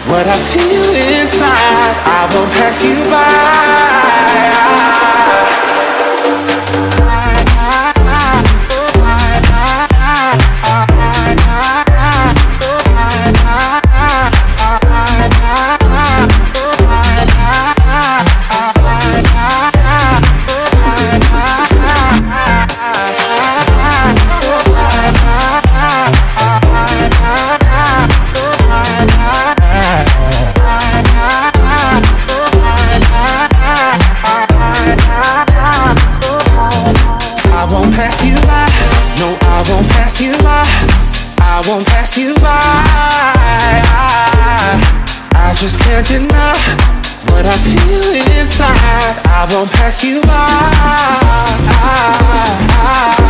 what I feel inside. I won't pass you by. I won't pass you by. I just can't deny what I feel inside. I won't pass you by.